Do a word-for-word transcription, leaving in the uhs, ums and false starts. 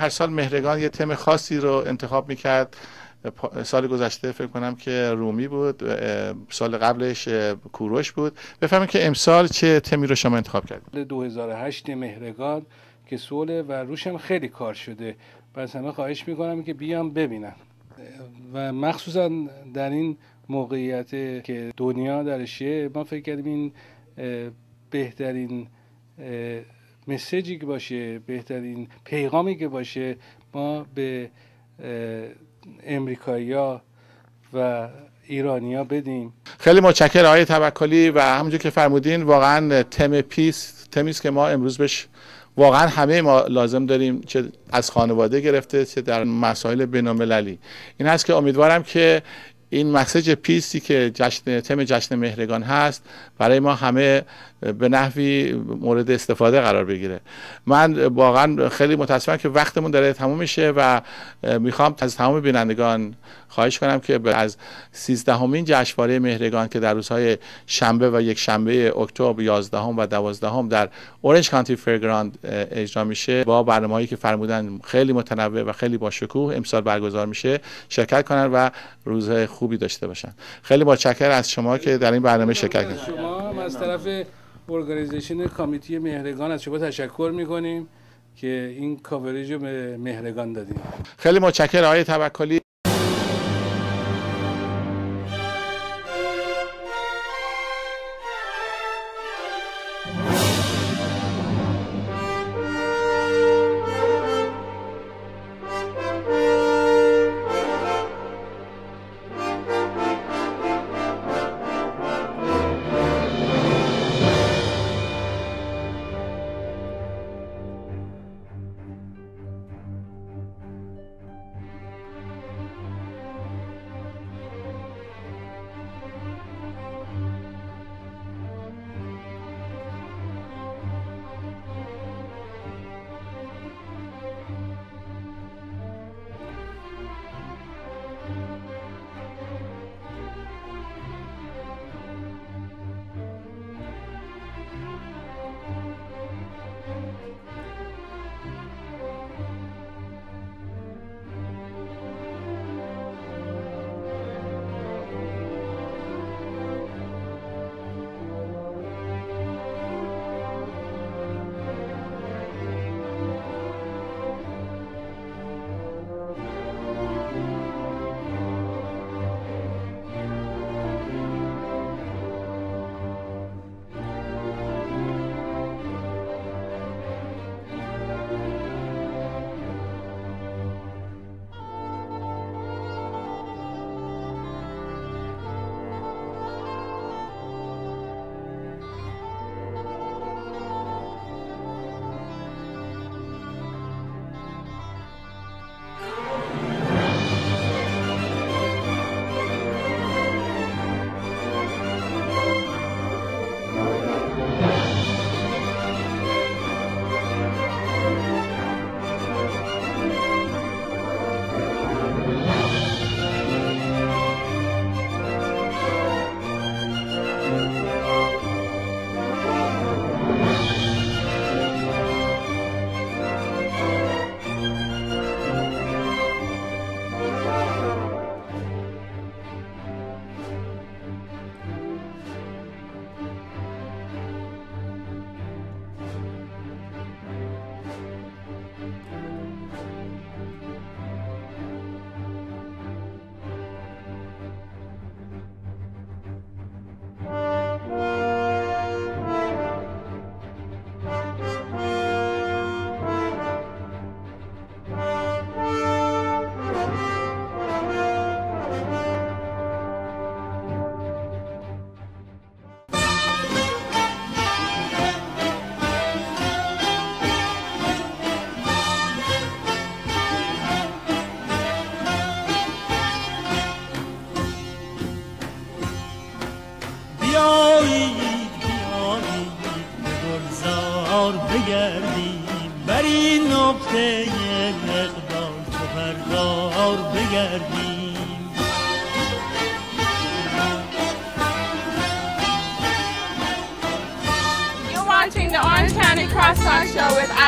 هر سال مهرگان یه تم خاصی رو انتخاب میکرد. سال گذشته فکر کنم که رومی بود، سال قبلش کوروش بود. بفهمید که امسال چه تمی رو شما انتخاب کردید؟ دو هزار و هشت مهرگان که سوله و روشم خیلی کار شده. پس همه خواهش میکنم که بیام ببینن و مخصوصا در این موقعیت که دنیا درشه ما فکر کردیم این بهترین مسیجی که باشه، بهترین پیغامی که باشه ما به امریکایی‌ها و ایرانی‌ها بدیم. خیلی متشکرم آقای توکلی و همونجور که فرمودین واقعا تم پیس تمی است که ما امروز بهش واقعا همه ما لازم داریم، چه از خانواده گرفته چه در مسائل بین‌المللی. این هست که امیدوارم که این مسیج پیسی که جشن تم جشن مهرگان هست برای ما همه به نحوی مورد استفاده قرار بگیره. من واقعا خیلی متاسفم که وقتمون داره تموم میشه و میخوام از تمام بینندگان خواهش کنم که از سیزدهمین جشنواره مهرگان که در روزهای شنبه و یک شنبه اکتبر یازدهم و دوازدهم در اورنج کانتی فیرگراند اجرا میشه، با برنامه‌هایی که فرمودن خیلی متنوع و خیلی با شکوه امسال برگزار میشه شرکت کنن و روزهای خوبی داشته باشن. خیلی متشکرم از شما که در این برنامه شرکت کردید. شما از طرف ارگانیزیشن کمیته مهرگان از شما تشکر میکنیم که این کاوریج رو به مهرگان دادیم. خیلی متشکرم آقای توکلی. You're watching the Orange County Crosstalk Show with